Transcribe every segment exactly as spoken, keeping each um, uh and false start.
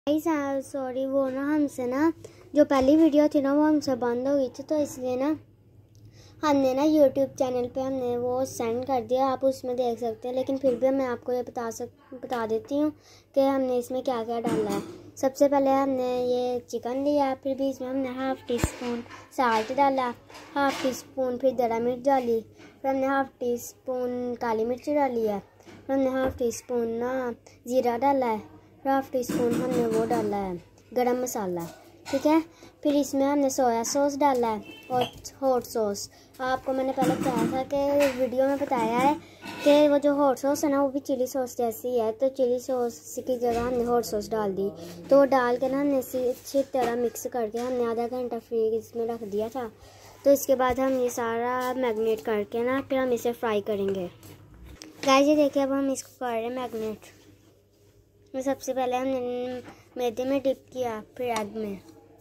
Sorry, वो ना हमसे ना जो पहली वीडियो थी ना वो हमसे बंद हो गई थी, तो इसलिए ना हमने ना यूट्यूब चैनल पे हमने वो सेंड कर दिया। आप उसमें देख सकते हैं, लेकिन फिर भी मैं आपको ये बता सक बता देती हूँ कि हमने इसमें क्या क्या डाला है। सबसे पहले हमने ये चिकन लिया, फिर भी इसमें हमने हाफ़ टी स्पून साल्ट डाला, हाफ़ टी स्पून फिर दरा मिर्च डाली, फिर हमने हाफ़ टी स्पून काली मिर्च डाली है, फिर हमने हाफ़ टी स्पून ना ज़ीरा डाला है, फिर हाफ़ टी स्पून हमने वो डाला है गरम मसाला, ठीक है। फिर इसमें हमने सोया सॉस डाला है और हॉट सॉस। आपको मैंने पहले बताया था कि वीडियो में बताया है कि वो जो हॉट सॉस है ना वो भी चिली सॉस जैसी है, तो चिली सॉस की जगह हमने हॉट सॉस डाल दी। तो वो डाल के ना हमने अच्छी तरह मिक्स करके हमने आधा घंटा फ्रीज में रख दिया था। तो इसके बाद हम ये सारा मैगनेट करके ना फिर हम इसे फ्राई करेंगे। गाइस ये देखिए, अब हम इसको कर रहे हैं मैगनेट। तो सबसे पहले हमने मैदे में डिप किया, फिर एग में,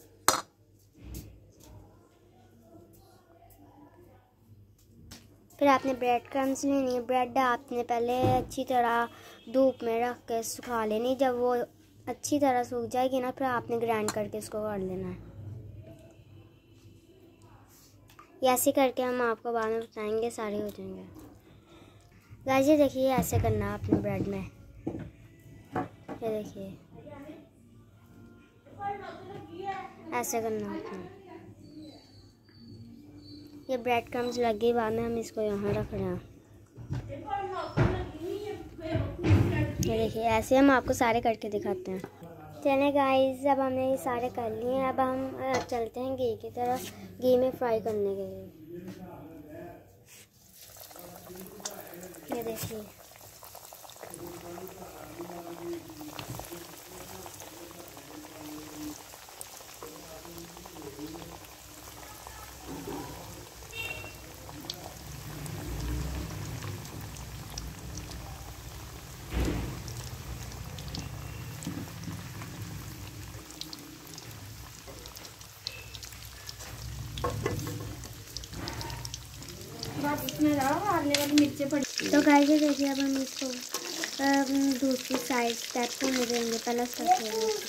फिर आपने ब्रेड क्रम्स लेनी है। ब्रेड आपने पहले अच्छी तरह धूप में रख के सुखा लेनी। जब वो अच्छी तरह सूख जाएगी ना, फिर आपने ग्राइंड करके इसको कर लेना है। ऐसे करके हम आपको बाद में बताएंगे, सारे हो जाएंगे। गाइस ये देखिए, ऐसे करना है आपने ब्रेड में, ये देखिए ऐसे करना आपने। ये ब्रेड क्रम्स लग गई, बाद में हम इसको यहाँ रख रहे हैं। ये देखिए, ऐसे हम आपको सारे करके दिखाते हैं। चलिए गाइस, अब हमने ये सारे कर लिए हैं। अब हम चलते हैं घी की तरफ, घी में फ्राई करने के लिए। ये देखिए, तो गाइस ये देखिए, अब हम इसको दूसरी साइड स्टेप को नहीं देंगे, पहला स्टेप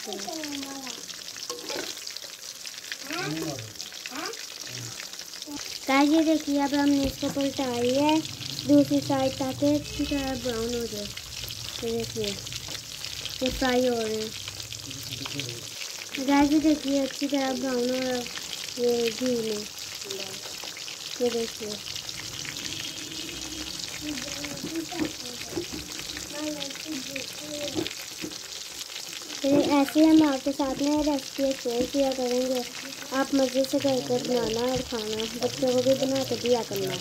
गाइस ये देखिए, अब हमने इसको पलटाई है दूसरी साइड ताकि अच्छी तरह ब्राउन हो जाए। तो देखिए ये फ्राई हो रहे हैं। गाइस ये देखिए, अच्छी तरह ब्राउन हो रहा है ये घी में, ये देखिए। फिर ऐसे हम आपके साथ में रेसिपी शेयर किया करेंगे। आप मज़े से घर कर बनाना और खाना, बच्चों को भी बना के दिया करना।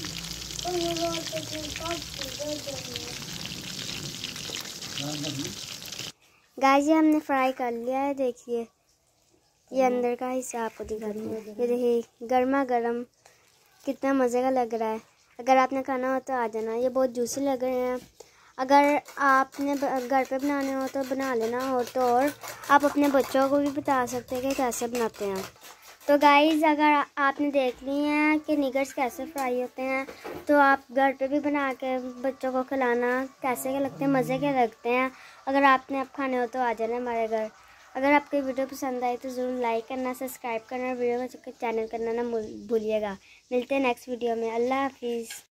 गाइस ये हमने फ्राई कर लिया है, देखिए ये अंदर का हिस्सा आपको दिखाती हूँ। ये देखिए गर्मा गर्म कितना मज़े का लग रहा है। अगर आपने खाना हो तो आ जाना। ये बहुत जूसी लग रहे हैं। अगर आपने घर पे बनाने हो तो बना लेना हो तो, और आप अपने बच्चों को भी बता सकते हैं कि कैसे बनाते हैं। तो गाइज़ अगर आपने देख ली हैं कि निगर्स कैसे फ्राई होते हैं, तो आप घर पे भी बना के बच्चों को खिलाना। कैसे के लगते हैं, मज़े के लगते हैं। अगर आपने अब खाने हो तो आ जाना हमारे घर। अगर आपको वीडियो पसंद आई तो ज़रूर लाइक करना, सब्सक्राइब करना, वीडियो को चैनल करना ना भूलिएगा। मिलते हैं नेक्स्ट वीडियो में। अल्लाह हाफिज़।